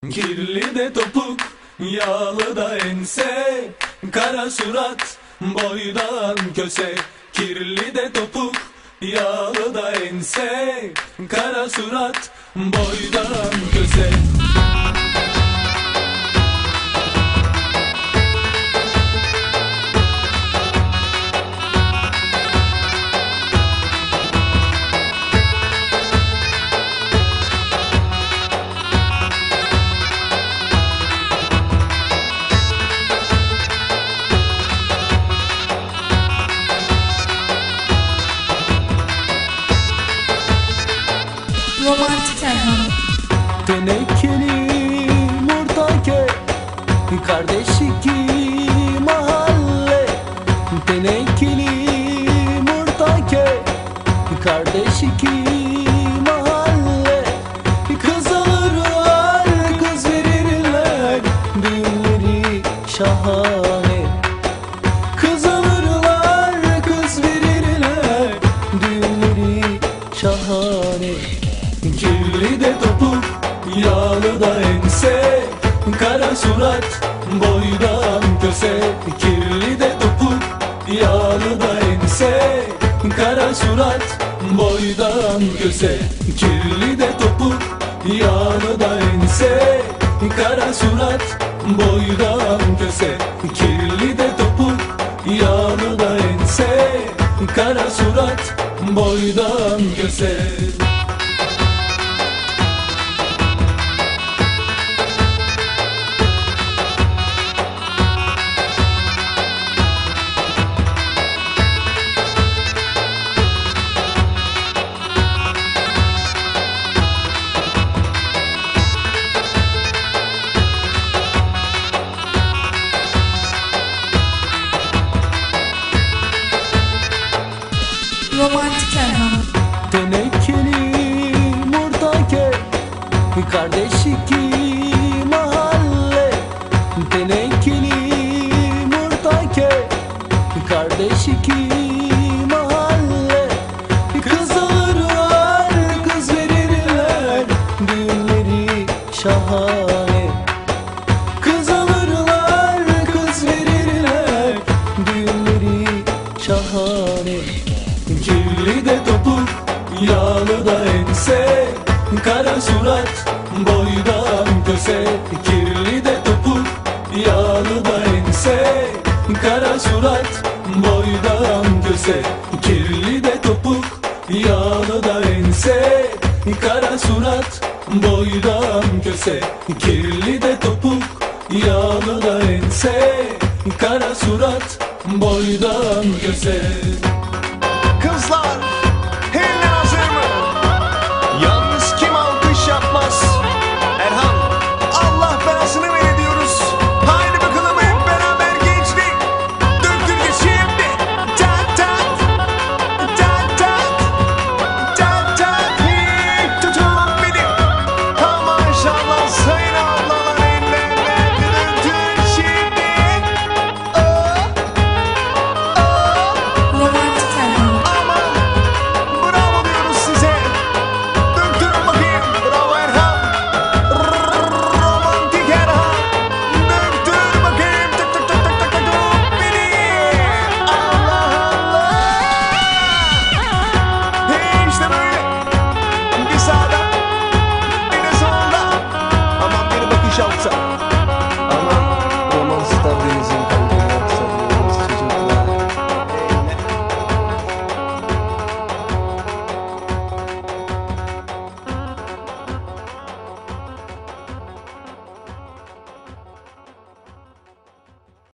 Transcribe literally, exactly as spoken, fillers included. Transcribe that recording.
Kirli de topuk, yağlı da ense, kara surat, boydan köse. Kirli de topuk, yağlı da ense, kara surat, boydan köse. Romantik Erhan. Tenekeli murtake, kardeş iki mahalle. Tenekeli murtake, kardeş iki mahalle. Kız alırlar, kız verirler, düğünleri şahane. Kız alırlar, kız verirler, düğünleri şahane. Kirli de topuk, yağlı da ense, kara surat, boydan köse. Kirli de topuk, yağlı da ense, kara surat, boydan köse. Kirli de topuk, yağlı da ense, kara surat, boydan köse. Kirli de topuk, yağlı da ense, kara surat, boydan köse. Romantik Erhan. Tenekeli murtake, kardeş iki mahalle. Tenekeli murtake, kardeş iki mahalle. Kız alırlar, kız verirler, düğünleri şahane. Kız alırlar, kız verirler, düğünleri şahane. Kirli de topuk, yağlı da ense, kara surat, boydan köse. Kirli de topuk, yağlı da ense, kara surat, boydan köse. Kirli de topuk, yağlı da ense, kara surat, boydan köse. Kirli de topuk, yağlı da ense, kara surat, boydan köse.